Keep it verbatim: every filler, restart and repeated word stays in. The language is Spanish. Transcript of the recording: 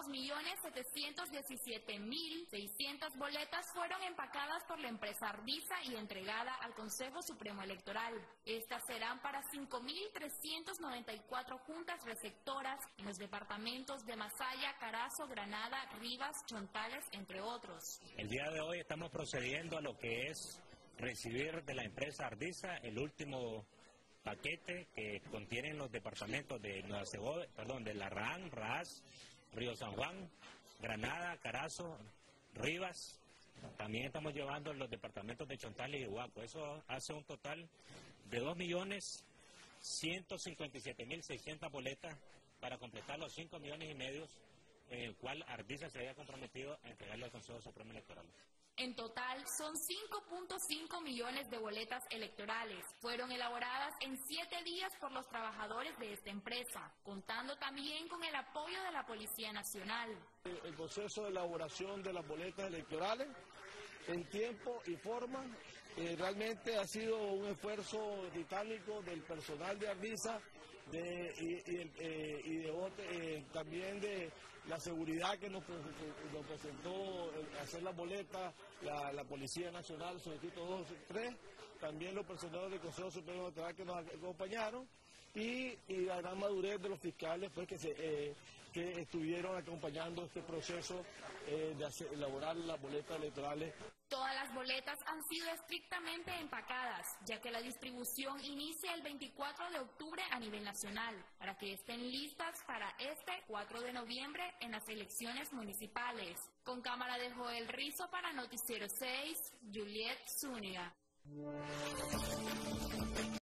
dos millones setecientos diecisiete mil seiscientas boletas fueron empacadas por la empresa Ardisa y entregada al Consejo Supremo Electoral. Estas serán para cinco mil trescientas noventa y cuatro juntas receptoras en los departamentos de Masaya, Carazo, Granada, Rivas, Chontales, entre otros. El día de hoy estamos procediendo a lo que es recibir de la empresa Ardisa el último paquete que contienen los departamentos de Nueva Segovia, perdón, de Larraán, Raaz, Río San Juan, Granada, Carazo, Rivas. También estamos llevando los departamentos de Chontales y Huaco. Eso hace un total de dos millones ciento cincuenta y siete mil seiscientas boletas para completar los cinco millones y medio en el cual Ardisa se había comprometido a entregarle al Consejo Supremo Electoral. En total, son cinco punto cinco millones de boletas electorales. Fueron elaboradas en siete días por los trabajadores de esta empresa, contando también con el apoyo de la Policía Nacional. El proceso de elaboración de las boletas electorales en tiempo y forma eh, realmente ha sido un esfuerzo titánico del personal de Ardisa de, y, y, eh, y de, eh, también de la seguridad que nos, nos presentó hacer las boletas, la, la Policía Nacional, Solicito dos y tres, también los personeros del Consejo Supremo Electoral que nos acompañaron y, y la gran madurez de los fiscales pues, que, se, eh, que estuvieron acompañando este proceso eh, de hacer, elaborar las boletas electorales. Todas las boletas han sido estrictamente empacadas, ya que la distribución inicia el veinticuatro de octubre a nivel nacional, para que estén listas para este cuatro de noviembre en las elecciones municipales. Con cámara de Joel Rizo para Noticiero seis, Juliet Zúñiga.